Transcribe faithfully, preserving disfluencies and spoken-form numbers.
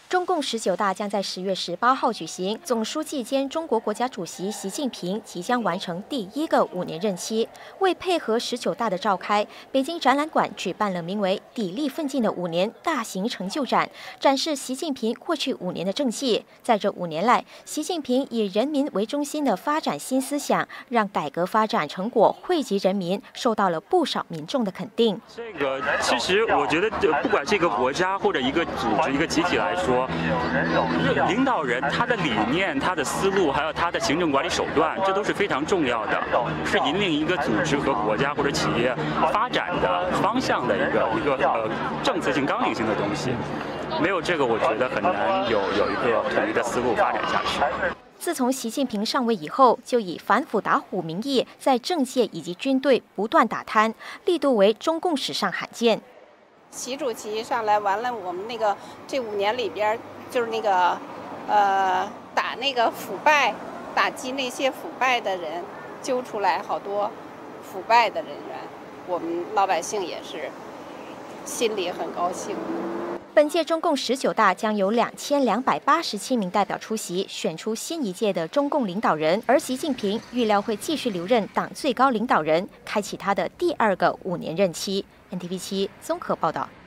中共十九大将在十月十八号举行，总书记兼中国国家主席习近平即将完成第一个五年任期。为配合十九大的召开，北京展览馆举办了名为“砥砺奋进的五年”大型成就展，展示习近平过去五年的政绩。在这五年来，习近平以人民为中心的发展新思想，让改革发展成果惠及人民，受到了不少民众的肯定。 这个其实我觉得，不管是一个国家或者一个组织、一个集体来说。 领导人他的理念、他的思路，还有他的行政管理手段，这都是非常重要的，是引领一个组织和国家或者企业发展的方向的一个一个呃政策性、纲领性的东西。没有这个，我觉得很难有有一个统一的思路发展下去。 自从习近平上位以后，就以反腐打虎名义，在政界以及军队不断打贪，力度为中共史上罕见。 习主席上来完了，我们那个这五年里边，就是那个，呃，打那个腐败，打击那些腐败的人，揪出来好多腐败的人员，我们老百姓也是心里很高兴。 本届中共十九大将有两千两百八十七名代表出席，选出新一届的中共领导人，而习近平预料会继续留任党最高领导人，开启他的第二个五年任期。N T V 七综合报道。